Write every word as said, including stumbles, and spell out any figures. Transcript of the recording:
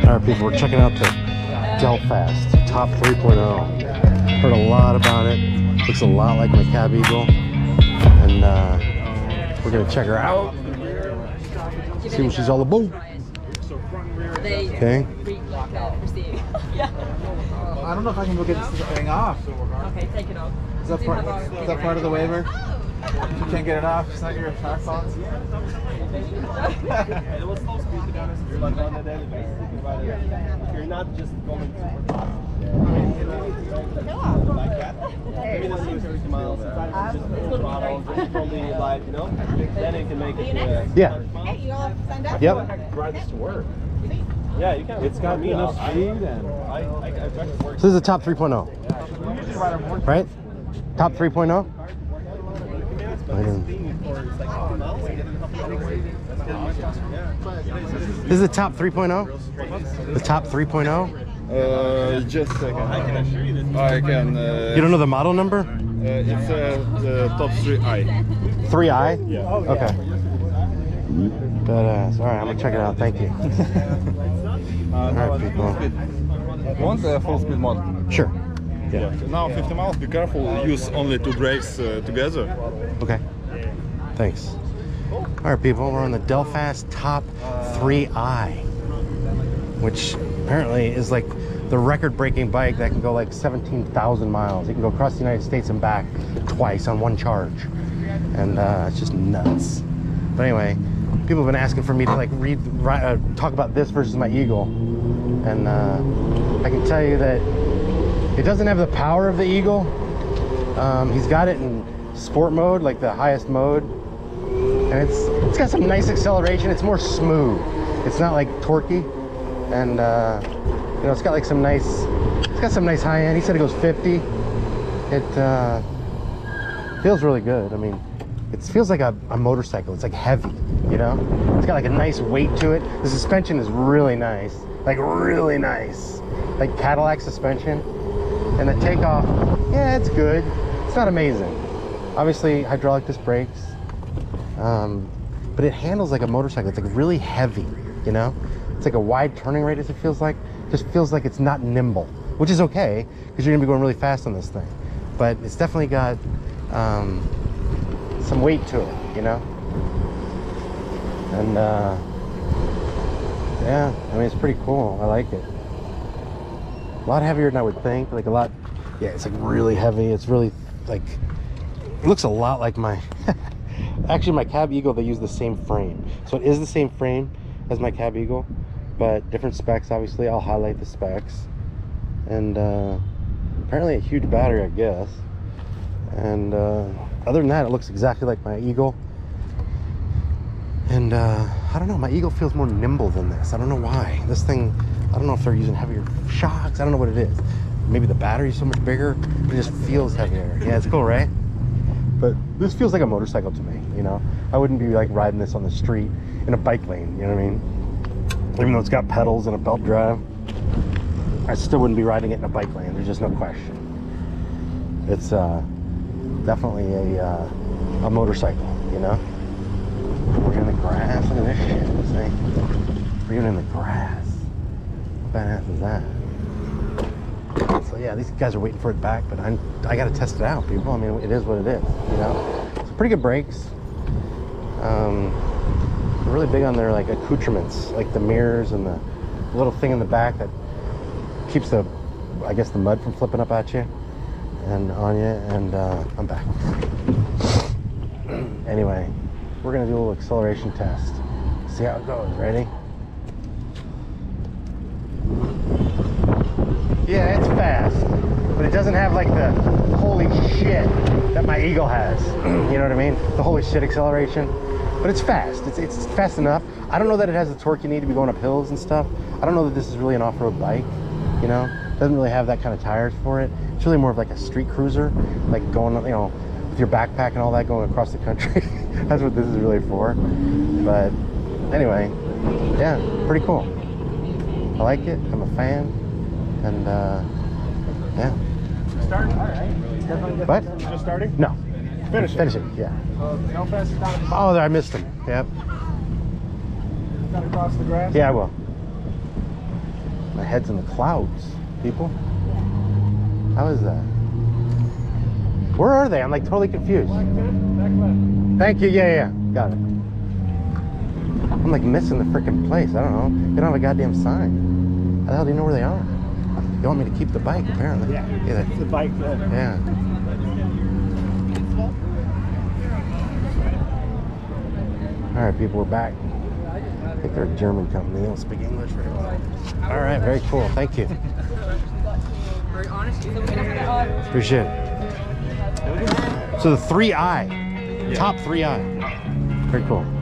Alright people, we're checking out the Delfast Top three point oh. Heard a lot about it. Looks a lot like my Cab Eagle. And uh, we're gonna check her out. See what she's all about. Okay. I don't know if I can go get this thing off. Okay, take it off. Is that part, is that part of the waiver? You can't get it off, it's not your car fault. You're not just going super fast. Like that. Maybe the same thirty miles. Just throttle, just from the light, you know? Then you can make it. Uh, yeah. Hey, you all signed up? Yep. Ride this to work. Yeah, you can. It's got enough speed and I, I, I tried to work. So this is a Top three point oh. Right? Top three point oh? This is the Top three point oh? The Top three point oh? Uh, just a second. I can assure you that I can. Uh, You don't know the model number? Uh, it's uh, the top three I. three I? Yeah. Okay. Badass. Alright, I'm gonna check it out. Thank you. Alright, people. Want a full speed mode? Sure. Yeah. Yeah. Now fifty miles. Be careful. Use only two brakes uh, together. Okay. Thanks. Alright, people. We're on the Delfast Top three I, which apparently is like the record-breaking bike that can go like seventeen thousand miles. You can go across the United States and back twice on one charge. And uh, it's just nuts. But anyway, people have been asking for me to like read, uh, talk about this versus my Eagle. And uh, I can tell you that it doesn't have the power of the Eagle. Um, he's got it in sport mode, like the highest mode. And it's it's got some nice acceleration. It's more smooth. It's not like torquey. And uh, you know, it's got like some nice, it's got some nice high end. He said it goes fifty. It uh, feels really good. I mean, it feels like a, a motorcycle. It's like heavy, you know? It's got like a nice weight to it. The suspension is really nice, like really nice. Like Cadillac suspension. And the takeoff, yeah, it's good. It's not amazing. Obviously, hydraulic disc brakes. Um, but it handles like a motorcycle. It's like really heavy, you know? It's like a wide turning radius, it feels like. Just feels like it's not nimble, which is okay, because you're gonna be going really fast on this thing. But it's definitely got um, some weight to it, you know? And uh, yeah, I mean, it's pretty cool. I like it. A lot heavier than I would think, like a lot, yeah, it's like really heavy. It's really like, it looks a lot like my, actually my Cab Eagle, they use the same frame. So it is the same frame as my Cab Eagle, but different specs, obviously. I'll highlight the specs. And uh, apparently a huge battery, I guess. And uh, other than that, it looks exactly like my Eagle. And uh, I don't know, my Eagle feels more nimble than this. I don't know why. This thing, I don't know if they're using heavier shocks. I don't know what it is. Maybe the battery's so much bigger, but it just feels heavier. Yeah, it's cool, right? But this feels like a motorcycle to me, you know? I wouldn't be like riding this on the street in a bike lane, you know what I mean? Even though it's got pedals and a belt drive, I still wouldn't be riding it in a bike lane. There's just no question. It's uh, definitely a, uh, a motorcycle, you know? We're in the grass. Look at this shit. This thing. We're even in the grass. How badass is that? So yeah, these guys are waiting for it back, but I'm, I gotta test it out, people. I mean, it is what it is, you know? It's pretty good brakes. Um, they're really big on their like accoutrements, like the mirrors and the little thing in the back that keeps the, I guess, the mud from flipping up at you and on you. And uh, I'm back. Anyway, we're gonna do a little acceleration test. See how it goes. Ready? Yeah, it's fast, but it doesn't have like the holy shit that my Eagle has. You know what I mean? The holy shit acceleration. But it's fast. It's, it's fast enough. I don't know that it has the torque you need to be going up hills and stuff. I don't know that this is really an off-road bike, you know? It doesn't really have that kind of tires for it. It's really more of like a street cruiser, like going, you know, with your backpack and all that going across the country. That's what this is really for. But anyway, yeah, pretty cool. I like it. I'm a fan. And uh, yeah. Starting? All right. What? Just starting? No. Finish it. Finish it, yeah. Uh, no faster down. Oh, there, I missed him. Yep. Got across the grass? Yeah, I will. My head's in the clouds, people. How is that? Where are they? I'm like totally confused. Thank you. Yeah, yeah, got it. I'm like missing the freaking place. I don't know. They don't have a goddamn sign. How the hell do you know where they are? You want me to keep the bike, apparently. Yeah, yeah the bike. Uh, yeah. All right, people, we're back. I think they're a German company. They don't speak English very well. All right, very cool. Thank you. Appreciate it. So the three I, top three I. Very cool.